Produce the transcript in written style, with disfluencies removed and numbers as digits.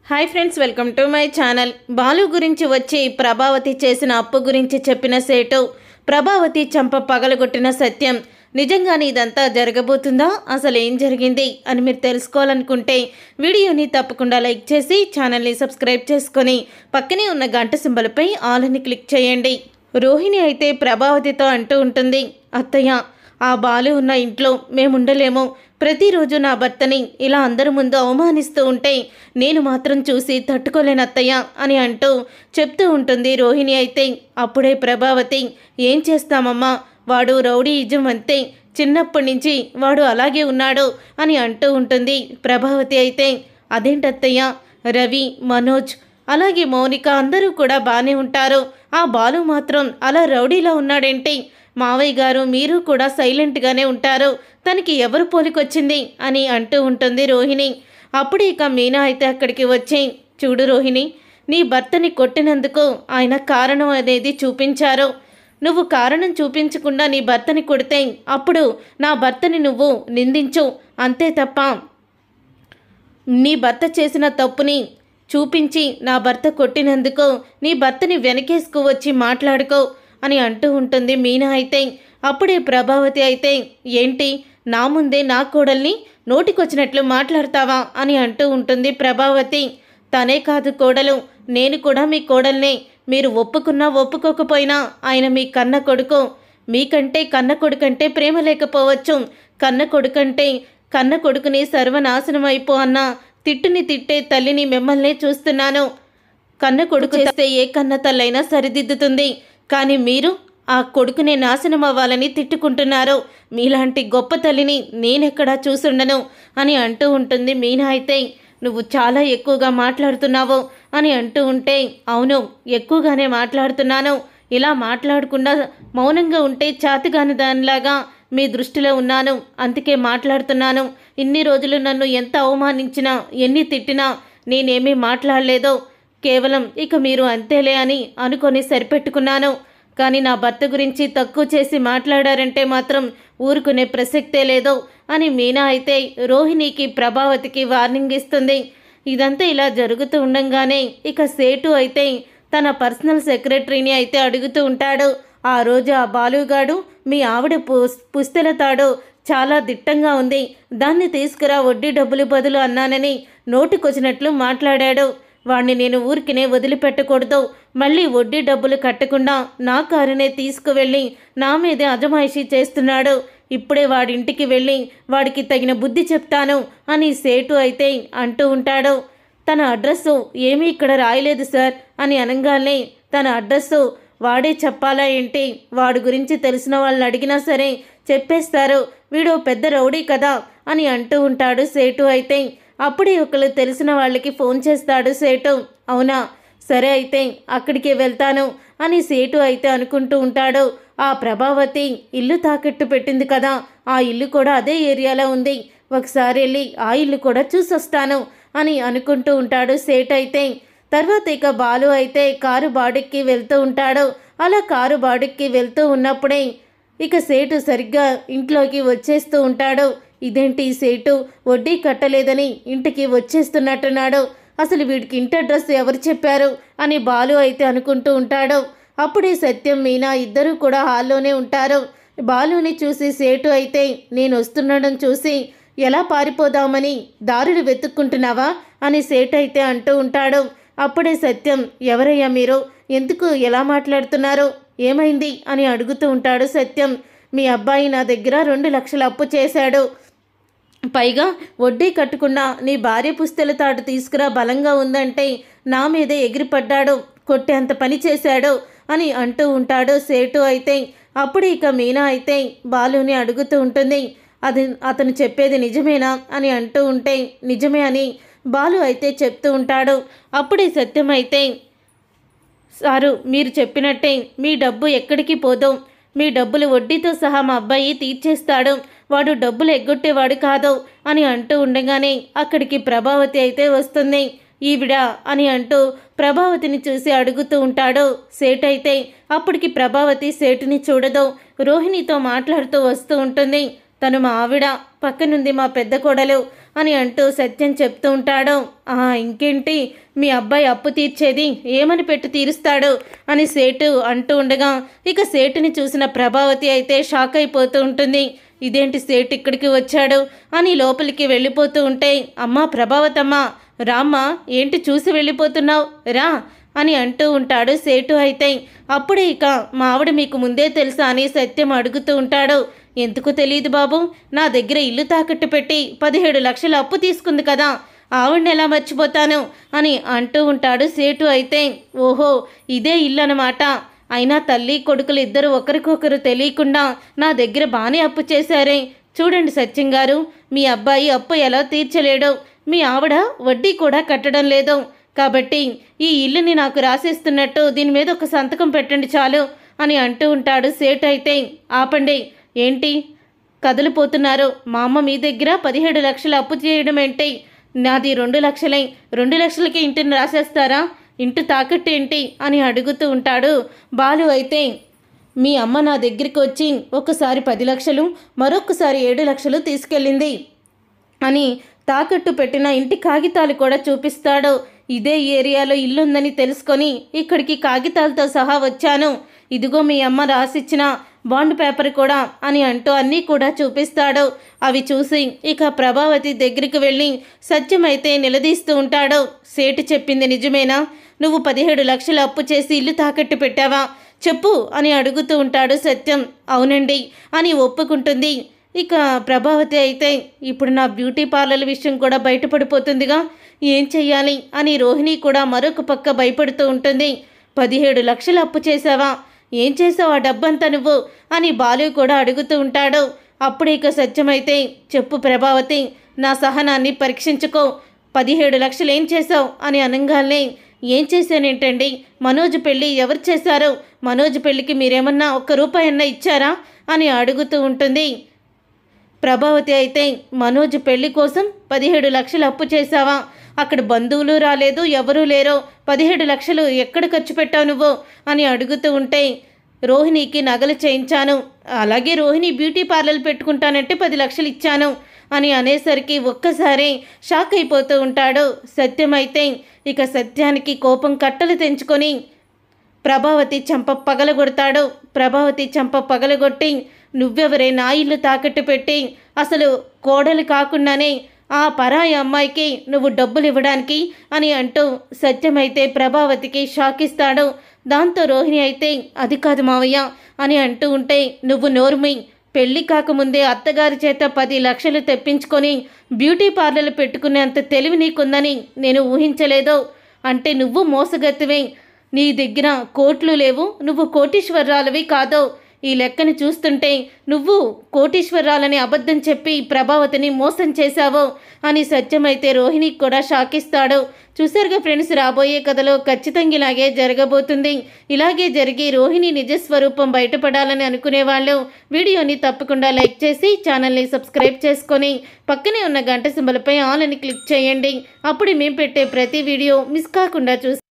Hi friends, welcome to my channel. Balu గురించి వచ్చి ప్రభావతి చేసిన అప్పు గురించి చెప్పిన సేటు, ప్రభావతి చంప పగలగొట్టిన సత్యం, నిజంగానే ఇదంతా జరగబోతుందా, అసలు ఏం జరిగింది అని మీరు తెలుసుకోవాలనుకుంటే వీడియోని తప్పకుండా లైక్ చేసి ఛానల్ని సబ్స్క్రైబ్ చేసుకొని పక్కనే ఉన్న గంట సింబల్పై ఆల్ అని క్లిక్ చేయండి. రోహిణి అయితే ప్రభావతితో అంటూ ఉంటుంది, అత్తయ్య, ఆ బాలు ఉన్న ఇంట్లో మేముండలేము. ప్రతిరోజు నా భర్తని ఇలా అందరి ముందు అవమానిస్తూ ఉంటే నేను మాత్రం చూసి తట్టుకోలేను అత్తయ్య అని అంటూ చెప్తూ ఉంటుంది రోహిణి. అయితే అప్పుడే ప్రభావతి, ఏం చేస్తామమ్మా, వాడు రౌడీయిజం అంతే, చిన్నప్పటి నుంచి వాడు అలాగే ఉన్నాడు అని అంటూ ఉంటుంది ప్రభావతి. అయితే అదేంటత్తయ్య, రవి, మనోజ్ అలాగే మౌనిక అందరూ కూడా బాగానే ఉంటారు, ఆ బాలు మాత్రం అలా రౌడీలా ఉన్నాడేంటి? మావయ్య గారు మీరు కూడా సైలెంట్గానే ఉంటారు, తనకి ఎవరు పోలికొచ్చింది అని అంటూ ఉంటుంది రోహిణి. అప్పుడు ఇక మీనా అయితే అక్కడికి వచ్చి, చూడు రోహిణి, నీ భర్తని కొట్టినందుకు ఆయన కారణం అనేది చూపించారు. నువ్వు కారణం చూపించకుండా నీ భర్తని కొడితే అప్పుడు నా భర్తని నువ్వు నిందించు, అంతే తప్ప నీ భర్త చేసిన తప్పుని చూపించి నా భర్త కొట్టినందుకు నీ భర్తని వెనకేసుకు వచ్చి మాట్లాడుకో అని అంటూ ఉంటుంది మీనా. అయితే అప్పుడే ప్రభావతి అయితే, ఏంటి నా ముందే నా కోడల్ని నోటికొచ్చినట్లు మాట్లాడతావా అని అంటూ ఉంటుంది ప్రభావతి. తనే కాదు కోడలు, నేను కూడా మీ కోడల్నే, మీరు ఒప్పుకున్నా ఒప్పుకోకపోయినా ఆయన మీ కన్న కొడుకు. మీకంటే కన్న కొడుకంటే ప్రేమ లేకపోవచ్చు, కన్న కొడుకుని సర్వనాశనం అయిపో అన్న తిట్టుని తిట్టే తల్లిని మిమ్మల్నే చూస్తున్నాను. కన్న కొడుకు చేస్తే ఏ కన్న తల్లైనా సరిదిద్దుతుంది, కానీ మీరు ఆ కొడుకునే నాశనం అవ్వాలని తిట్టుకుంటున్నారు. మీలాంటి గొప్ప తల్లిని నేనెక్కడా చూసుండను అని అంటూ ఉంటుంది మీనా. అయితే నువ్వు చాలా ఎక్కువగా మాట్లాడుతున్నావు అని అంటూ ఉంటే, అవును ఎక్కువగానే మాట్లాడుతున్నాను, ఇలా మాట్లాడకుండా మౌనంగా ఉంటే చాతగాని దానిలాగా మీ దృష్టిలో ఉన్నాను, అందుకే మాట్లాడుతున్నాను. ఇన్ని రోజులు నన్ను ఎంత అవమానించినా ఎన్ని తిట్టినా నేనేమీ మాట్లాడలేదో, కేవలం ఇక మీరు అంతేలే అని అనుకొని సరిపెట్టుకున్నాను. కానీ నా భర్త గురించి తక్కువ చేసి మాట్లాడారంటే మాత్రం ఊరుకునే ప్రసక్తే లేదు అని మీనా అయితే రోహిణికి ప్రభావతికి వార్నింగ్ ఇస్తుంది. ఇదంతా ఇలా జరుగుతూ ఉండంగానే ఇక సేటు అయితే తన పర్సనల్ సెక్రటరీని అయితే అడుగుతూ ఉంటాడు, ఆ రోజు ఆ బాలుగాడు మీ ఆవిడ పుస్తెల తాడు చాలా దిట్టంగా ఉంది, దాన్ని తీసుకురా వడ్డీ డబ్బులు బదులు అన్నానని నోటికొచ్చినట్లు మాట్లాడాడు. వాణ్ణి నేను ఊరికినే వదిలిపెట్టకూడదు, మళ్ళీ వడ్డీ డబ్బులు కట్టకుండా నా కారునే తీసుకువెళ్ళి నా మీదే అజమాయిషీ చేస్తున్నాడు. ఇప్పుడే వాడింటికి వెళ్ళి వాడికి తగిన బుద్ధి చెప్తాను అని సేటు అయితే అంటూ ఉంటాడు. తన అడ్రస్సు ఏమీ ఇక్కడ రాయలేదు సార్ అని అనగానే, తన అడ్రస్సు వాడే చెప్పాలా ఏంటి? వాడి గురించి తెలిసిన వాళ్ళని అడిగినా సరే చెప్పేస్తారు, వీడు పెద్ద రౌడీ కదా అని అంటూ ఉంటాడు సేటు. అయితే అప్పుడే ఒకళ్ళు తెలిసిన వాళ్ళకి ఫోన్ చేస్తాడు సేటు. అవునా, సరే అయితే అక్కడికే వెళ్తాను అని సేటు అయితే అనుకుంటూ ఉంటాడు. ఆ ప్రభావతి ఇల్లు తాకట్టు పెట్టింది కదా, ఆ ఇల్లు కూడా అదే ఏరియాలో ఉంది, ఒకసారి వెళ్ళి ఆ ఇల్లు కూడా చూసొస్తాను అని అనుకుంటూ ఉంటాడు సేటు. అయితే తర్వాత ఇక బాలు అయితే కారు బాడుక్కి వెళ్తూ ఉంటాడు. అలా కారు బాడుక్కి వెళ్తూ ఉన్నప్పుడే ఇక సేటు సరిగ్గా ఇంట్లోకి వచ్చేస్తూ ఉంటాడు. ఇదేంటి సేటు వడ్డీ కట్టలేదని ఇంటికి వచ్చేస్తున్నట్టున్నాడు, అసలు వీడికి ఇంటి అడ్రస్ ఎవరు చెప్పారు అని బాలు అయితే అనుకుంటూ ఉంటాడు. అప్పుడే సత్యం, మీనా ఇద్దరూ కూడా హాల్లోనే ఉంటారు. బాలుని చూసి సేటు అయితే, నేను వస్తుండడం చూసి ఎలా పారిపోదామని దారులు వెతుక్కుంటున్నావా అని సేటు అయితే అంటూ ఉంటాడు. అప్పుడే సత్యం, ఎవరయ్యా మీరు, ఎందుకు ఎలా మాట్లాడుతున్నారు, ఏమైంది అని అడుగుతూ ఉంటాడు సత్యం. మీ అబ్బాయి నా దగ్గర 2 లక్షల అప్పు చేశాడు, పైగా వడ్డీ కట్టకుండా నీ భార్య పుస్తెల తాడు తీసుకురా బలంగా ఉందంటే నా మీదే ఎగిరిపడ్డాడు, కొట్టేంత పని చేశాడు అని అంటూ ఉంటాడు సేటు. అయితే అప్పుడు ఇక మీనా అయితే బాలుని అడుగుతూ ఉంటుంది, అతను చెప్పేది నిజమేనా అని అంటూ ఉంటే నిజమే అని బాలు అయితే చెప్తూ ఉంటాడు. అప్పుడే సత్యం అయితే, సారు మీరు చెప్పినట్టే మీ డబ్బు ఎక్కడికి పోదు, మీ డబ్బులు వడ్డీతో సహా మా అబ్బాయి తీర్చేస్తాడు, వాడు డబ్బులు ఎగ్గొట్టేవాడు కాదు అని అంటూ ఉండగానే అక్కడికి ప్రభావతి అయితే వస్తుంది. ఈవిడ అని అంటూ ప్రభావతిని చూసి అడుగుతూ ఉంటాడు సేటు. అయితే అప్పటికి ప్రభావతి సేటుని చూడదు, రోహిణితో మాట్లాడుతూ వస్తూ ఉంటుంది. తను మా ఆవిడ, పక్కనుంది మా పెద్ద కోడలు, అని అంటూ సత్యం చెప్తూ ఉంటాడు. ఇంకేంటి మీ అబ్బాయి అప్పు తీర్చేది ఏమని పెట్టి తీరుస్తాడు అని సేటు అంటూ ఉండగా ఇక సేటుని చూసిన ప్రభావతి అయితే షాక్ అయిపోతూ ఉంటుంది. ఇదేంటి సేటు ఇక్కడికి వచ్చాడు అని లోపలికి వెళ్ళిపోతూ ఉంటే, అమ్మా ప్రభావతమ్మ రామ్మా, ఏంటి చూసి వెళ్ళిపోతున్నావు, రా అని అంటూ ఉంటాడు సేటు. అయితే అప్పుడే ఇక మా ఆవిడ మీకు ముందే తెలుసా అని సత్యం అడుగుతూ ఉంటాడు. ఎందుకు తెలియదు బాబు, నా దగ్గర ఇల్లు తాకట్టు పెట్టి 17 లక్షలు అప్పు తీసుకుంది కదా, ఆవిడని ఎలా మర్చిపోతాను అని అంటూ ఉంటాడు సేటు. అయితే ఓహో ఇదే ఇల్లు అన్నమాట. అయినా తల్లి కొడుకులు ఇద్దరు ఒకరికొకరు తెలియకుండా నా దగ్గర బాగానే అప్పు చేశారే. చూడండి సత్యం గారు, మీ అబ్బాయి అప్పు ఎలా తీర్చలేడో, మీ ఆవిడ వడ్డీ కూడా కట్టడం లేదు. కాబట్టి ఈ ఇల్లుని నాకు రాసేస్తున్నట్టు దీని మీద ఒక సంతకం పెట్టండి చాలు అని అంటూ ఉంటాడు సేటు. అయితే ఆపండి, ఏంటి కదిలిపోతున్నారు? మా అమ్మ మీ దగ్గర 17 లక్షలు అప్పు చేయడం ఏంటి? నాది 2 లక్షలే, 2 లక్షలకి ఇంటిని రాసేస్తారా? ఇంటి తాకట్టు ఏంటి అని అడుగుతూ ఉంటాడు బాలు. అయితే మీ అమ్మ నా దగ్గరికి వచ్చి ఒకసారి 10 లక్షలు, మరొకసారి 7 లక్షలు తీసుకెళ్ళింది అని తాకట్టు పెట్టిన ఇంటి కాగితాలు కూడా చూపిస్తాడు. ఇదే ఏరియాలో ఇల్లుందని తెలుసుకొని ఇక్కడికి కాగితాలతో సహా వచ్చాను, ఇదిగో మీ అమ్మ రాసిచ్చిన బాండ్ పేపర్ కూడా అని అంటూ అన్నీ కూడా చూపిస్తాడు. అవి చూసి ఇక ప్రభావతి దగ్గరికి వెళ్ళి సత్యమైతే నిలదీస్తూ ఉంటాడు. సేటు చెప్పింది నిజమేనా? నువ్వు 17 లక్షలు అప్పు చేసి ఇల్లు తాకట్టు పెట్టావా చెప్పు అని అడుగుతూ ఉంటాడు సత్యం. అవునండి అని ఒప్పుకుంటుంది. ఇక ప్రభావతి అయితే ఇప్పుడు నా బ్యూటీ పార్లర్ విషయం కూడా బయటపడిపోతుందిగా, ఏం చెయ్యాలి అని రోహిణి కూడా మరొక పక్క భయపడుతూ ఉంటుంది. 17 లక్షలు అప్పు చేశావా? ఏం చేసావు ఆ డబ్బంతా నువ్వు అని బాలు కూడా అడుగుతూ ఉంటాడు. అప్పుడు ఇక సత్యమైతే చెప్పు ప్రభావతి, నా సహనాన్ని పరీక్షించుకో, 17 లక్షలు ఏం చేశావు అని అనగానే ఏం చేశానేంటండి, మనోజ్ పెళ్ళి ఎవరు చేశారు? మనోజ్ పెళ్ళికి మీరేమన్నా ₹1 అన్నా ఇచ్చారా అని అడుగుతూ ఉంటుంది. ప్రభావతి అయితే మనోజ్ పెళ్లి కోసం 17 లక్షలు అప్పు చేశావా? అక్కడ బంధువులు రాలేదు, ఎవరూ లేరో, 17 లక్షలు ఎక్కడ ఖర్చు పెట్టావు నువ్వు అని అడుగుతూ ఉంటే, రోహిణికి నగలు చేయించాను, అలాగే రోహిణి బ్యూటీ పార్లర్ పెట్టుకుంటానంటే 10 లక్షలు ఇచ్చాను అని అనేసరికి ఒక్కసారి షాక్ అయిపోతూ ఉంటాడు సత్యం. అయితే ఇక సత్యానికి కోపం కట్టలు తెంచుకొని ప్రభావతి చెంప పగలగొడతాడు. ప్రభావతి చెంప పగలగొట్టి, నువ్వెవరే నా ఇల్లు తాకట్టు పెట్టి అసలు కోడలు కాకుండానే ఆ పరాయి అమ్మాయికి నువ్వు డబ్బులు ఇవ్వడానికి అని అంటూ సత్యమైతే ప్రభావతికి షాక్ ఇస్తాడు. దాంతో రోహిణి అయితే అది కాదు మావయ్య అని అంటూ ఉంటే, నువ్వు నోరుమి, పెళ్లి కాకముందే అత్తగారి చేత 10 లక్షలు తెప్పించుకొని బ్యూటీ పార్లర్ పెట్టుకునేంత తెలివి నీకుందని నేను ఊహించలేదు. అంటే నువ్వు మోసగత్తివే, నీ దగ్గర కోట్లు లేవు, నువ్వు కోటీశ్వరరాలవి కాదో. ఈ లెక్కని చూస్తుంటే నువ్వు కోటీశ్వరరాలని అబద్ధం చెప్పి ప్రభావతిని మోసం చేశావో అని సత్యమైతే రోహిణికి కూడా షాక్ ఇస్తాడు. చూసారుగా ఫ్రెండ్స్, రాబోయే కథలో ఖచ్చితంగా ఇలాగే జరగబోతుంది. ఇలాగే జరిగి రోహిణి నిజస్వరూపం బయటపడాలని అనుకునే వాళ్ళు వీడియోని తప్పకుండా లైక్ చేసి ఛానల్ని సబ్స్క్రైబ్ చేసుకొని పక్కనే ఉన్న గంట సింబల్పై ఆల్ అని క్లిక్ చేయండి. అప్పుడు మేము పెట్టే ప్రతి వీడియో మిస్ కాకుండా